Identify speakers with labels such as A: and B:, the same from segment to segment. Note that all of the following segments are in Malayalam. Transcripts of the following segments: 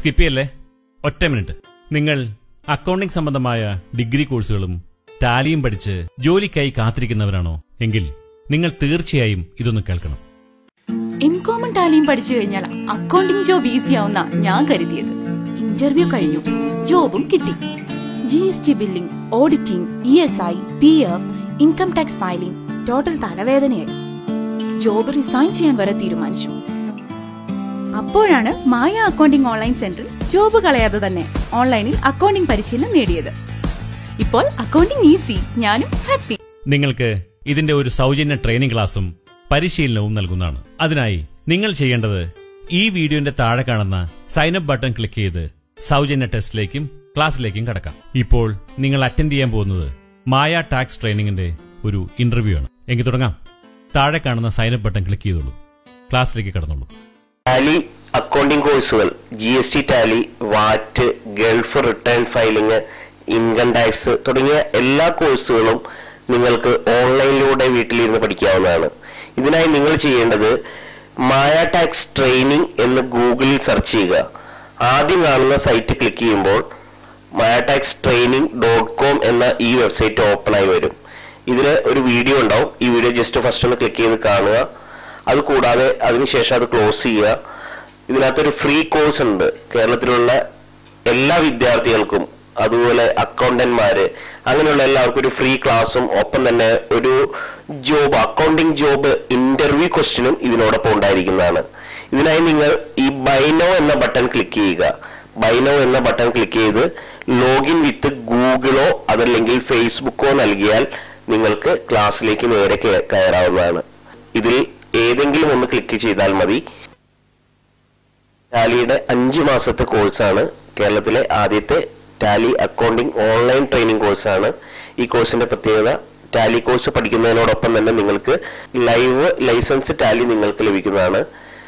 A: സ്കിപ്പ് ചെയ്യല്ലേ, ഒറ്റ മിനിറ്റ്. നിങ്ങൾ അക്കൗണ്ടിംഗ് സംബന്ധമായ ഡിഗ്രി കോഴ്സുകളും ടാലിയും പഠിച്ച് ജോലിക്കായി കാത്തിരിക്കുന്നവരാണോ എങ്കിൽ നിങ്ങൾ തീർച്ചയായും ഇതൊന്ന് കേൾക്കണം.
B: എംകോമും ടാലിയും പഠിച്ചു കഴിഞ്ഞാൽ അക്കൗണ്ടിംഗ് ജോബ് ഈസി ആവുന്ന ഞാൻ കരുതിയത്. ഇന്റർവ്യൂ കഴിഞ്ഞു, ജോബും കിട്ടി. GST billing, auditing, ESI, PF, income tax filing, total തലവേദനയായി. ജോബ് റിസൈൻ ചെയ്യാൻ വരെ തീരുമാനിച്ചു. അപ്പോഴാണ് മായ അക്കൗണ്ടിംഗ് ഓൺലൈൻ സെന്ററിൽ ജോബ് കളയാതെ തന്നെ ഓൺലൈനിൽ അക്കൗണ്ടിംഗ് പരിശീലനം നേടിയത്. ഇപ്പോൾ അക്കൗണ്ടിംഗ് ഈസി, ഞാനും ഹാപ്പി.
A: നിങ്ങൾക്ക് ഇതിന്റെ ഒരു സൗജന്യ ട്രെയിനിംഗ് ക്ലാസും പരിശീലനവും നൽകുന്നതാണ്. അതിനായി നിങ്ങൾ ചെയ്യേണ്ടത് ഈ വീഡിയോന്റെ താഴെ കാണുന്ന സൈനപ്പ് ബട്ടൺ ക്ലിക്ക് ചെയ്ത് സൗജന്യ ടെസ്റ്റിലേക്കും ക്ലാസ്സിലേക്കും കടക്കാം. ഇപ്പോൾ നിങ്ങൾ അറ്റൻഡ് ചെയ്യാൻ പോകുന്നത് മായ ടാക്സ് ട്രെയിനിങ്ങിന്റെ ഒരു ഇന്റർവ്യൂ ആണ്. എങ്കിൽ തുടങ്ങാം. താഴെ കാണുന്ന സൈനപ്പ് ബട്ടൺ ക്ലിക്ക് ചെയ്തോളൂ, ക്ലാസ്സിലേക്ക് കടന്നോളൂ.
C: ടാലി അക്കൗണ്ടിംഗ് കോഴ്സുകൾ, GST Tally, VAT, Gulf return filing, income tax തുടങ്ങിയ എല്ലാ കോഴ്സുകളും നിങ്ങൾക്ക് ഓൺലൈനിലൂടെ വീട്ടിലിരുന്ന് പഠിക്കാവുന്നതാണ്. ഇതിനായി നിങ്ങൾ ചെയ്യേണ്ടത് മായ ടാക്സ് ട്രെയിനിങ് എന്ന് ഗൂഗിളിൽ സെർച്ച് ചെയ്യുക. ആദ്യം കാണുന്ന സൈറ്റ് ക്ലിക്ക് ചെയ്യുമ്പോൾ mayaTaxTraining.com എന്ന ഈ വെബ്സൈറ്റ് ഓപ്പൺ ആയി വരും. ഇതിൽ ഒരു വീഡിയോ ഉണ്ടാവും. ഈ വീഡിയോ ജസ്റ്റ് ഫസ്റ്റ് ഒന്ന് ക്ലിക്ക് ചെയ്ത് കാണുക. അതുകൂടാതെ അതിനുശേഷം അത് ക്ലോസ് ചെയ്യുക. ഇതിനകത്തൊരു ഫ്രീ കോഴ്സ് ഉണ്ട്. കേരളത്തിലുള്ള എല്ലാ വിദ്യാർത്ഥികൾക്കും, അതുപോലെ അക്കൗണ്ടന്റ്മാര്, അങ്ങനെയുള്ള എല്ലാവർക്കും ഒരു ഫ്രീ ക്ലാസ്സും ഒപ്പം തന്നെ ഒരു ജോബ്, അക്കൗണ്ടിംഗ് ജോബ് ഇന്റർവ്യൂ ക്വസ്റ്റ്യനും ഇതിനോടൊപ്പം ഉണ്ടായിരിക്കുന്നതാണ്. ഇതിനായി നിങ്ങൾ ഈ ബൈനോ എന്ന ബട്ടൺ ക്ലിക്ക് ചെയ്യുക. ബൈനോ എന്ന ബട്ടൺ ക്ലിക്ക് ചെയ്ത് ലോഗിൻ വിത്ത് ഗൂഗിളോ അതല്ലെങ്കിൽ ഫേസ്ബുക്കോ നൽകിയാൽ നിങ്ങൾക്ക് ക്ലാസ്സിലേക്ക് നേരെ കയറാവുന്നതാണ്. ഇതിൽ ഏതെങ്കിലും ഒന്ന് ക്ലിക്ക് ചെയ്താൽ മതി. ടാലിയുടെ 5 മാസത്തെ കോഴ്സാണ്. കേരളത്തിലെ ആദ്യത്തെ ടാലി അക്കൗണ്ടിംഗ് ഓൺലൈൻ ട്രെയിനിങ് കോഴ്സാണ്. ഈ കോഴ്സിന്റെ പ്രത്യേകത, ടാലി കോഴ്സ് പഠിക്കുന്നതിനോടൊപ്പം തന്നെ നിങ്ങൾക്ക് ലൈവ് ലൈസൻസ് ടാലി നിങ്ങൾക്ക് ലഭിക്കുന്നതാണ്.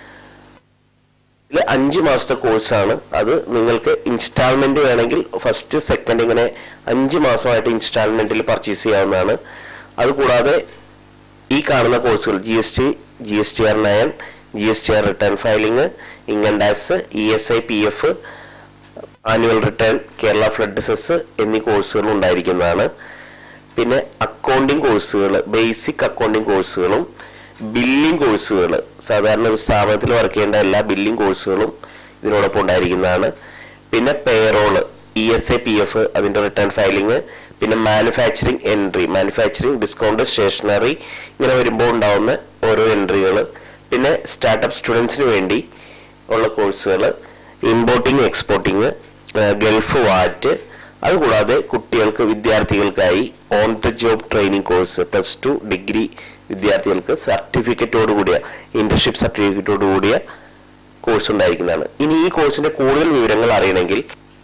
C: ഇതിൽ 5 മാസത്തെ കോഴ്സാണ്. അത് നിങ്ങൾക്ക് ഇൻസ്റ്റാൾമെന്റ് വേണമെങ്കിൽ ഫസ്റ്റ്, സെക്കൻഡ് ഇങ്ങനെ 5 മാസമായിട്ട് ഇൻസ്റ്റാൾമെന്റിൽ പർച്ചേസ് ചെയ്യാവുന്നതാണ്. അതുകൂടാതെ ഈ കാണുന്ന കോഴ്സുകൾ GSTR 9, GSTR return filing, income tax, ESI, PF, annual return, Kerala flood cess എന്നീ കോഴ്സുകൾ ഉണ്ടായിരിക്കുന്നതാണ്. പിന്നെ അക്കൗണ്ടിംഗ് കോഴ്സുകൾ, ബേസിക് അക്കൗണ്ടിംഗ് കോഴ്സുകളും ബില്ലിംഗ് കോഴ്സുകൾ, സാധാരണ ഒരു സ്ഥാപനത്തിൽ വർക്ക് ചെയ്യേണ്ട എല്ലാ ബില്ലിംഗ് കോഴ്സുകളും ഇതിനോടൊപ്പം ഉണ്ടായിരിക്കുന്നതാണ്. പിന്നെ പേറോള്, ESI, PF, അതിന്റെ റിട്ടേൺ ഫയലിംഗ്, പിന്നെ manufacturing entry, manufacturing, discount, stationery, ഇങ്ങനെ വരുമ്പോൾ ഉണ്ടാവുന്ന ഓരോ എൻട്രികൾ, പിന്നെ സ്റ്റാർട്ടപ്പ് സ്റ്റുഡൻസിന് വേണ്ടി ഉള്ള കോഴ്സുകൾ, ഇമ്പോർട്ടിങ്, എക്സ്പോർട്ടിങ്, ഗൾഫ് വാറ്റ്, അതുകൂടാതെ കുട്ടികൾക്ക്, വിദ്യാർത്ഥികൾക്കായി on the job training course, +2 degree വിദ്യാർത്ഥികൾക്ക് സർട്ടിഫിക്കറ്റോട് കൂടിയ, ഇന്റേൺഷിപ്പ് സർട്ടിഫിക്കറ്റോട് കൂടിയ കോഴ്സ് ഉണ്ടായിരിക്കുന്നതാണ്. ഇനി ഈ കോഴ്സിന്റെ കൂടുതൽ വിവരങ്ങൾ അറിയണമെങ്കിൽ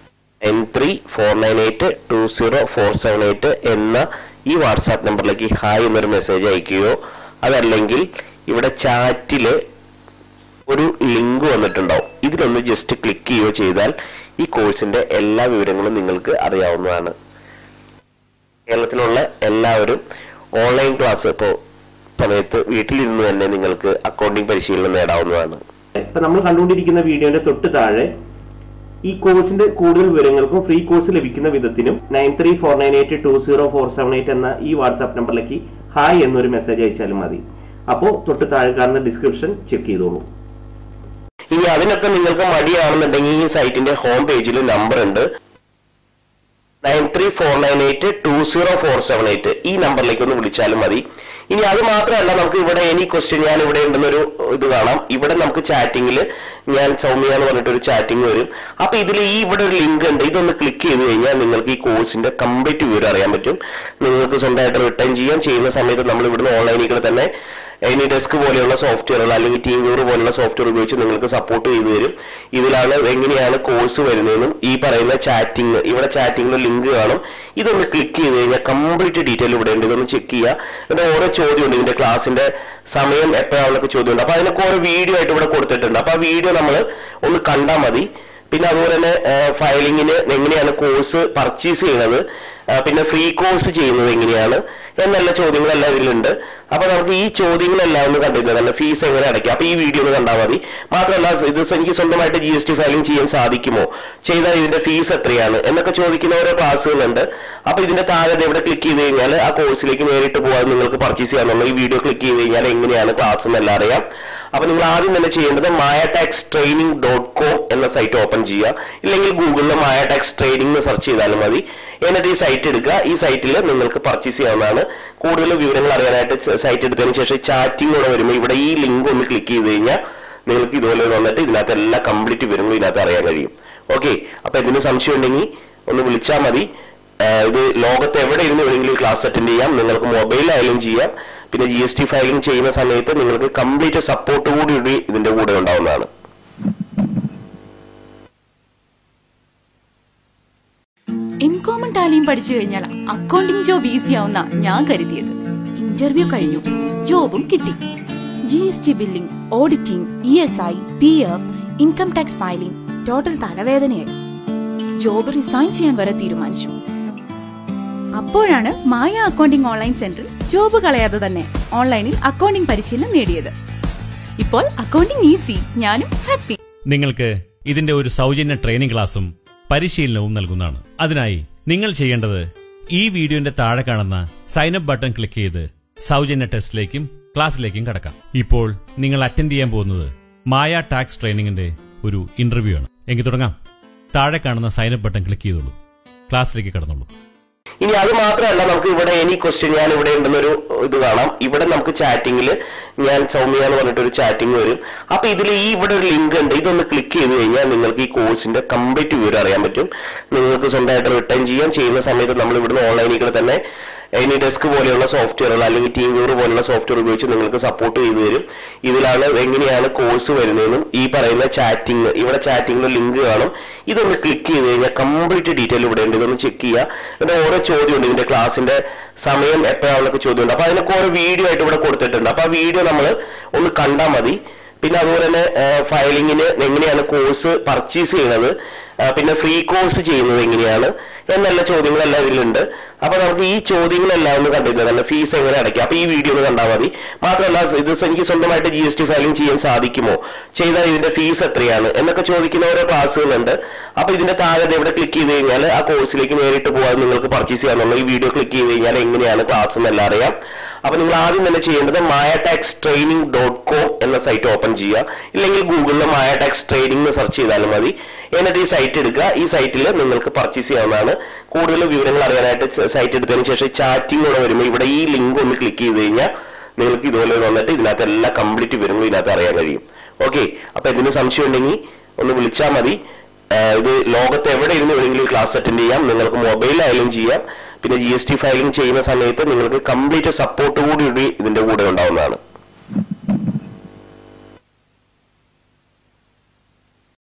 C: 9349820478 എന്ന ഈ വാട്സാപ്പ് നമ്പറിലേക്ക് ഹായ് എന്നൊരു മെസ്സേജ് അയക്കുകയോ അതല്ലെങ്കിൽ ഇവിടെ ചാറ്റില് ഒരു ലിങ്ക് വന്നിട്ടുണ്ടാവും, ഇതിലൊന്ന് ജസ്റ്റ് ക്ലിക്ക് ചെയ്യുകയോ ചെയ്താൽ ഈ കോഴ്സിന്റെ എല്ലാ വിവരങ്ങളും നിങ്ങൾക്ക് അറിയാവുന്നതാണ്. കേരളത്തിലുള്ള എല്ലാവരും ഓൺലൈൻ ക്ലാസ് ഇപ്പോൾ സമയത്ത് വീട്ടിലിരുന്ന് തന്നെ നിങ്ങൾക്ക് അക്കൗണ്ടിംഗ് പരിശീലനം നേടാവുന്നതാണ്.
D: ഇപ്പൊ നമ്മൾ കണ്ടുകൊണ്ടിരിക്കുന്ന വീഡിയോന്റെ തൊട്ട് താഴെ ഈ കോഴ്സിന്റെ കൂടുതൽ വിവരങ്ങൾക്കും ഫ്രീ കോഴ്സ് ലഭിക്കുന്ന വിധത്തിനും 9349820478 എന്ന ഈ വാട്സാപ്പ് നമ്പറിലേക്ക് ഹായ് എന്നൊരു മെസ്സേജ് അയച്ചാലും മതി. അപ്പോൾ തൊട്ട് താഴെ കാണുന്ന ഡിസ്ക്രിപ്ഷൻ ചെക്ക് ചെയ്തോളൂ.
C: ഇനി അതിനൊക്കെ നിങ്ങൾക്ക് മടിയാണെന്നുണ്ടെങ്കിൽ ഈ സൈറ്റിന്റെ ഹോം പേജിൽ നമ്പർ ഉണ്ട്, 9349820478. ഈ നമ്പറിലേക്ക് ഒന്ന് വിളിച്ചാലും മതി. ഇനി അത് മാത്രമല്ല, നമുക്ക് ഇവിടെ എനി ക്വസ്റ്റ്യൻ, ഞാൻ ഇവിടെ ഉണ്ടെന്നൊരു ഇത് കാണാം. ഇവിടെ നമുക്ക് ചാറ്റിങ്ങിൽ ഞാൻ സൗമ്യ എന്ന് പറഞ്ഞിട്ടൊരു ചാറ്റിംഗ് വരും. അപ്പൊ ഇതിൽ ഇവിടെ ഒരു ലിങ്ക് ഉണ്ട്, ഇതൊന്ന് ക്ലിക്ക് ചെയ്ത് കഴിഞ്ഞാൽ നിങ്ങൾക്ക് ഈ കോഴ്സിന്റെ കംപ്ലീറ്റ് വിവരം അറിയാൻ പറ്റും. നിങ്ങൾക്ക് സ്വന്തമായിട്ട് റിട്ടേൺ ചെയ്യുന്ന സമയത്ത് നമ്മൾ ഇവിടുന്ന് ഓൺലൈനിൽ കൂടെ തന്നെ AnyDesk പോലെയുള്ള സോഫ്റ്റ്വെയറുകൾ അല്ലെങ്കിൽ TeamViewer പോലുള്ള സോഫ്റ്റ്വെയർ ഉപയോഗിച്ച് നിങ്ങൾക്ക് സപ്പോർട്ട് ചെയ്തു തരും. ഇതിലാണ് എങ്ങനെയാണ് കോഴ്സ് വരുന്നതെന്നും ഈ പറയുന്ന ചാറ്റിംഗ്, ഇവിടെ ചാറ്റിംഗിൽ ലിങ്ക് കാണും. ഇതൊന്ന് ക്ലിക്ക് ചെയ്ത് കഴിഞ്ഞാൽ കംപ്ലീറ്റ് ഡീറ്റെയിൽ ഇവിടെ ഉണ്ട്. ഇതൊന്ന് ചെക്ക് ചെയ്യുക. എന്നിട്ട് ഓരോ ചോദ്യമുണ്ട്, ഇതിന്റെ ക്ലാസിന്റെ സമയം എപ്പോഴാണെന്നൊക്കെ ചോദ്യമുണ്ട്. അപ്പൊ അതിനൊക്കെ ഓരോ വീഡിയോ ആയിട്ട് ഇവിടെ കൊടുത്തിട്ടുണ്ട്. അപ്പൊ ആ വീഡിയോ നമ്മൾ ഒന്ന് കണ്ടാൽ മതി. പിന്നെ അതുപോലെ തന്നെ ഫയലിങ്ങിന് എങ്ങനെയാണ് കോഴ്സ് പർച്ചേസ് ചെയ്യുന്നത്, പിന്നെ ഫ്രീ കോഴ്സ് ചെയ്യുന്നത് എങ്ങനെയാണ് എന്നുള്ള ചോദ്യങ്ങളെല്ലാം ഇതിലുണ്ട്. അപ്പൊ നമുക്ക് ഈ ചോദ്യങ്ങളെല്ലാം ഒന്ന് കണ്ടിരുന്നതല്ല, ഫീസ് എങ്ങനെ അടയ്ക്കാം. അപ്പൊ ഈ വീഡിയോ ഒന്ന് കണ്ടാൽ മതി. മാത്രമല്ല ഇത് എനിക്ക് സ്വന്തമായിട്ട് GST ഫയലിംഗ് ചെയ്യാൻ സാധിക്കുമോ, ചെയ്താൽ ഇതിന്റെ ഫീസ് എത്രയാണ് എന്നൊക്കെ ചോദിക്കുന്ന ഓരോ ക്ലാസ്സുകളുണ്ട്. അപ്പൊ ഇതിന്റെ താഴെ ഇവിടെ ക്ലിക്ക് ചെയ്ത് കഴിഞ്ഞാൽ ആ കോഴ്സിലേക്ക് നേരിട്ട് പോകാൻ നിങ്ങൾക്ക് പർച്ചേസ് ചെയ്യാനുള്ള ഈ വീഡിയോ ക്ലിക്ക് ചെയ്ത് കഴിഞ്ഞാൽ എങ്ങനെയാണ് ക്ലാസ് എന്നെല്ലാം അറിയാം. അപ്പൊ നിങ്ങൾ ആദ്യം തന്നെ ചെയ്യേണ്ടത് mayataxtraining.com എന്ന സൈറ്റ് ഓപ്പൺ ചെയ്യുക. ഇല്ലെങ്കിൽ ഗൂഗിളിൽ mayataxtraining എന്ന് സെർച്ച് ചെയ്താലും മതി. എന്നിട്ട് ഈ സൈറ്റ് എടുക്കുക. ഈ സൈറ്റിൽ നിങ്ങൾക്ക് പർച്ചേസ് ചെയ്യാവുന്നതാണ്. കൂടുതൽ വിവരങ്ങൾ അറിയാനായിട്ട് സൈറ്റ് എടുത്തതിന് ശേഷം ചാറ്റിംഗ് കൂടെ വരുമ്പോൾ ഇവിടെ ഈ ലിങ്ക് ഒന്ന് ക്ലിക്ക് ചെയ്ത് കഴിഞ്ഞാൽ നിങ്ങൾക്ക് ഇതുപോലെ വന്നിട്ട് ഇതിനകത്ത് എല്ലാ കംപ്ലീറ്റ് വിവരങ്ങളും ഇതിനകത്ത് അറിയാൻ കഴിയും. ഓക്കെ, അപ്പൊ ഇതിന് സംശയം ഉണ്ടെങ്കിൽ ഒന്ന് വിളിച്ചാൽ മതി. ഇത് ലോകത്ത് എവിടെ ഇരുന്ന് വേണമെങ്കിലും ക്ലാസ് അറ്റൻഡ് ചെയ്യാം. നിങ്ങൾക്ക് മൊബൈലായാലും ചെയ്യാം. പിന്നെ GST ഫയലിംഗ് ചെയ്യുന്ന സമയത്ത് നിങ്ങൾക്ക് കംപ്ലീറ്റ് സപ്പോർട്ട് കൂടി ഇതിന്റെ കൂടെ ഉണ്ടാവുന്നതാണ്.
B: എംകോമും ടാലിയും പഠിച്ചു കഴിഞ്ഞാൽ അക്കൗണ്ടിംഗ് ജോബ് ഈസി ആവുന്ന ഞാൻ കരുതിയത്. ഇന്റർവ്യൂ കഴിഞ്ഞു, ജോബും കിട്ടി. GST billing, auditing, ESI, PF, income tax filing, total തലവേദനയായി. ജോബ് റിസൈൻ ചെയ്യാൻ വരെ തീരുമാനിച്ചു. അപ്പോഴാണ് മായ അക്കൗണ്ടിംഗ് ഓൺലൈൻ സെന്ററിൽ ജോബ് കളയാതെ തന്നെ ഓൺലൈനിൽ അക്കൗണ്ടിംഗ് പരിശീലനം നേടിയത്. ഇപ്പോൾ അക്കൗണ്ടിംഗ് ഈസി, ഞാനും ഹാപ്പി.
A: നിങ്ങൾക്ക് ഇതിന്റെ ഒരു സൗജന്യ ട്രെയിനിംഗ് ക്ലാസും പരിശീലനവും നൽകുന്നതാണ്. അതിനായി നിങ്ങൾ ചെയ്യേണ്ടത് ഈ വീഡിയോന്റെ താഴെ കാണുന്ന സൈനപ്പ് ബട്ടൺ ക്ലിക്ക് ചെയ്ത് സൗജന്യ ടെസ്റ്റിലേക്കും ക്ലാസ്സിലേക്കും കടക്കാം. ഇപ്പോൾ നിങ്ങൾ അറ്റൻഡ് ചെയ്യാൻ പോകുന്നത് മായ ടാക്സ് ട്രെയിനിങ്ങിന്റെ ഒരു ഇന്റർവ്യൂ ആണ്. എങ്കിൽ തുടങ്ങാം. താഴെ കാണുന്ന സൈനപ്പ് ബട്ടൺ ക്ലിക്ക് ചെയ്തോളൂ, ക്ലാസ്സിലേക്ക് കടന്നോളൂ.
C: ഇനി അത് മാത്രമല്ല, നമുക്ക് ഇവിടെ എനി ക്വസ്റ്റ്യൻ ഞാൻ ഇവിടെ ഉണ്ടെന്നൊരു ഇത് കാണാം. ഇവിടെ നമുക്ക് ചാറ്റിംഗിൽ ഞാൻ സൗമ്യ എന്ന് പറഞ്ഞിട്ടൊരു ചാറ്റിംഗ് വരും. അപ്പൊ ഇതിൽ ഈ ഇവിടെ ഒരു ലിങ്ക് ഉണ്ട്. ഇതൊന്ന് ക്ലിക്ക് ചെയ്ത് കഴിഞ്ഞാൽ നിങ്ങൾക്ക് ഈ കോഴ്സിന്റെ കംപ്ലീറ്റ് വിവരം അറിയാൻ പറ്റും. നിങ്ങൾക്ക് സ്വന്തമായിട്ട് റിട്ടേൺ ചെയ്യുന്ന സമയത്ത് നമ്മൾ ഇവിടുന്ന് ഓൺലൈനിൽ കൂടെ തന്നെ എനി ഡെസ്ക് പോലെയുള്ള സോഫ്റ്റ്വെയറുകൾ അല്ലെങ്കിൽ ടീം വ്യൂർ പോലുള്ള സോഫ്റ്റ്വെയർ ഉപയോഗിച്ച് നിങ്ങൾക്ക് സപ്പോർട്ട് ചെയ്തു തരും. ഇതിലാണ് എങ്ങനെയാണ് കോഴ്സ് വരുന്നതെന്നും ഈ പറയുന്ന ചാറ്റിംഗ്, ഇവിടെ ചാറ്റിംഗിന് ലിങ്ക് കാണും. ഇതൊന്ന് ക്ലിക്ക് ചെയ്ത് കഴിഞ്ഞാൽ കംപ്ലീറ്റ് ഡീറ്റെയിൽ ഇവിടെ ഉണ്ട്. ഇതൊന്ന് ചെക്ക് ചെയ്യുക. ഇതിന്റെ ഓരോ ചോദ്യമുണ്ട്, ഇതിന്റെ ക്ലാസിന്റെ സമയം എപ്പോഴാണെന്നൊക്കെ ചോദ്യമുണ്ട്. അപ്പൊ അതിനൊക്കെ ഓരോ വീഡിയോ ആയിട്ട് ഇവിടെ കൊടുത്തിട്ടുണ്ട്. അപ്പൊ ആ വീഡിയോ നമ്മൾ ഒന്ന് കണ്ടാൽ മതി. പിന്നെ അതുപോലെ തന്നെ ഫയലിങ്ങിന് എങ്ങനെയാണ് കോഴ്സ് പർച്ചേസ് ചെയ്യുന്നത്, പിന്നെ ഫ്രീ കോഴ്സ് ചെയ്യുന്നത് എങ്ങനെയാണ് എന്നുള്ള ചോദ്യങ്ങളെല്ലാം ഇതിലുണ്ട്. അപ്പൊ നമുക്ക് ഈ ചോദ്യങ്ങളെല്ലാം ഒന്ന് കണ്ടിരുന്നതല്ല, ഫീസ് എങ്ങനെ അടയ്ക്കാം. അപ്പൊ ഈ വീഡിയോ ഒന്ന് കണ്ടാൽ മതി. മാത്രമല്ല ഇത് എനിക്ക് സ്വന്തമായിട്ട് GST ഫയലിംഗ് ചെയ്യാൻ സാധിക്കുമോ, ചെയ്താൽ ഇതിന്റെ ഫീസ് എത്രയാണ് എന്നൊക്കെ ചോദിക്കുന്ന ഓരോ ക്ലാസ്സുകളുണ്ട്. അപ്പൊ ഇതിന്റെ താഴെ ഇവിടെ ക്ലിക്ക് ചെയ്ത് കഴിഞ്ഞാൽ ആ കോഴ്സിലേക്ക് നേരിട്ട് പോകാൻ നിങ്ങൾക്ക് പർച്ചേസ് ചെയ്യാനുള്ള ഈ വീഡിയോ ക്ലിക്ക് ചെയ്ത് കഴിഞ്ഞാൽ എങ്ങനെയാണ് ക്ലാസ് എന്നെല്ലാം അറിയാം. അപ്പൊ നിങ്ങൾ ആദ്യം തന്നെ ചെയ്യേണ്ടത് mayataxtraining.com എന്ന സൈറ്റ് ഓപ്പൺ ചെയ്യുക. ഇല്ലെങ്കിൽ ഗൂഗിളിൽ mayataxtraining എന്ന് സെർച്ച് ചെയ്താലും മതി. എന്നിട്ട് ഈ സൈറ്റ് എടുക്കുക. ഈ സൈറ്റിൽ നിങ്ങൾക്ക് പർച്ചേസ് ചെയ്യാവുന്നതാണ്. കൂടുതൽ വിവരങ്ങൾ അറിയാനായിട്ട് സൈറ്റ് എടുത്തതിന് ശേഷം ചാറ്റിംഗ് കൂടെ വരുമ്പോൾ ഇവിടെ ഈ ലിങ്ക് ഒന്ന് ക്ലിക്ക് ചെയ്ത് കഴിഞ്ഞാൽ നിങ്ങൾക്ക് ഇതുപോലെ വന്നിട്ട് ഇതിനകത്ത് എല്ലാ കംപ്ലീറ്റ് വിവരങ്ങളും ഇതിനകത്ത് അറിയാൻ കഴിയും. ഓക്കെ, അപ്പൊ ഇതിന് സംശയം ഉണ്ടെങ്കിൽ ഒന്ന് വിളിച്ചാൽ മതി. ഇത് ലോകത്ത് എവിടെ ഇരുന്ന് വേണമെങ്കിലും ക്ലാസ് അറ്റൻഡ് ചെയ്യാം. നിങ്ങൾക്ക് മൊബൈലായാലും ചെയ്യാം. പിന്നെ GST ഫയലിംഗ് ചെയ്യുന്ന സമയത്ത് നിങ്ങൾക്ക് കംപ്ലീറ്റ് സപ്പോർട്ട് കൂടി ഇതിന്റെ കൂടെ ഉണ്ടാവുന്നതാണ്.